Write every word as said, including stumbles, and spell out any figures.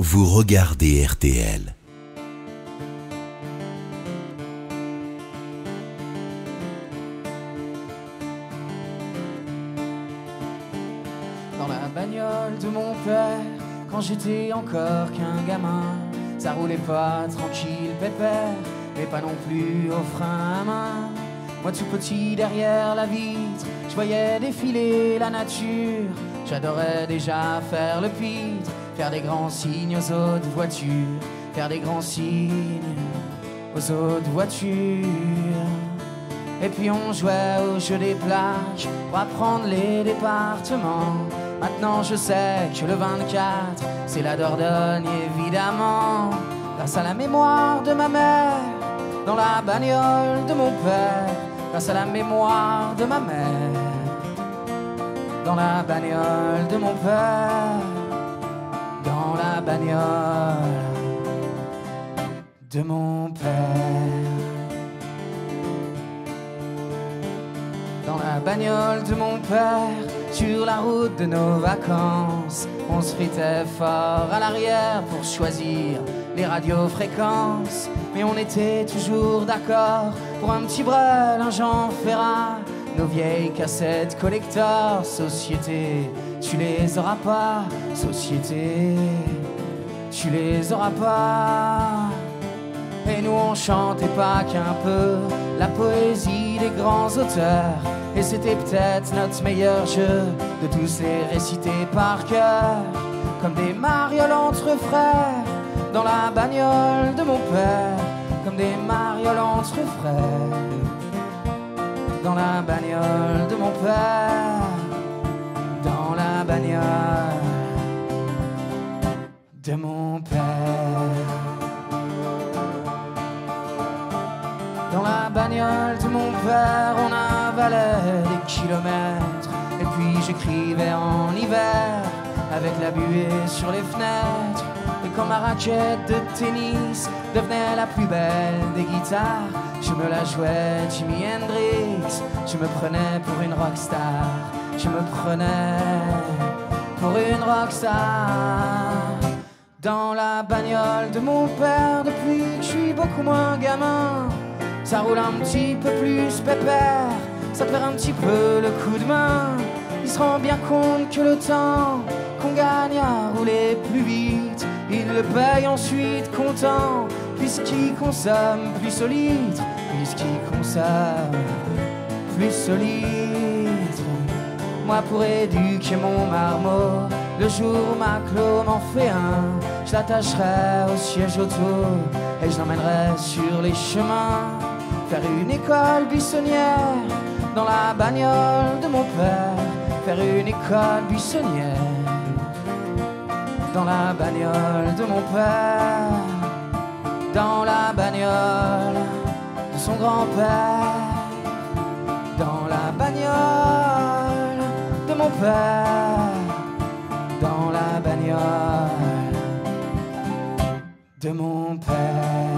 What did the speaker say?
vous regardez R T L. Dans la bagnole de mon père, quand j'étais encore qu'un gamin, ça roulait pas tranquille, pépère, mais pas non plus au frein à main. Moi tout petit derrière la vitre, je voyais défiler la nature. J'adorais déjà faire le pitre, faire des grands signes aux autres voitures, faire des grands signes aux autres voitures. Et puis on jouait au jeu des plages pour apprendre les départements. Maintenant je sais que le vingt-quatre, c'est la Dordogne évidemment. Grâce à la mémoire de ma mère, dans la bagnole de mon père. Grâce à la mémoire de ma mère, dans la bagnole de mon père. Dans la bagnole de mon père. Dans la bagnole de mon père, sur la route de nos vacances, on se fritait fort à l'arrière pour choisir les radiofréquences. Mais on était toujours d'accord pour un petit brel, un Jean Ferrat, nos vieilles cassettes collector. Société, tu les auras pas. Société, tu les auras pas. Et nous on chantait pas qu'un peu la poésie des grands auteurs. Et c'était peut-être notre meilleur jeu de tous les réciter par cœur, comme des marioles entre frères, dans la bagnole de mon père. Comme des marioles entre frères, dans la bagnole de mon père. Dans la bagnole de mon père. Dans la bagnole de mon père, on avalait des kilomètres. Et puis j'écrivais en hiver, avec la buée sur les fenêtres. Et quand ma raquette de tennis devenait la plus belle des guitares, je me la jouais Jimi Hendrix. Je me prenais pour une rockstar. Je me prenais pour une rockstar. Dans la bagnole de mon père, depuis que je suis beaucoup moins gamin, ça roule un petit peu plus pépère, ça perd un petit peu le coup de main. Il se rend bien compte que le temps qu'on gagne à rouler plus vite, il le paye ensuite content, puisqu'il consomme plus solide, puisqu'il consomme plus solide. Moi pour éduquer mon marmot, le jour où ma clo m'en fait un, je l'attacherai au siège auto et je l'emmènerai sur les chemins, faire une école buissonnière dans la bagnole de mon père. Faire une école buissonnière dans la bagnole de mon père. Dans la bagnole de son grand-père. Dans la bagnole de mon père. Dans la bagnole de mon père.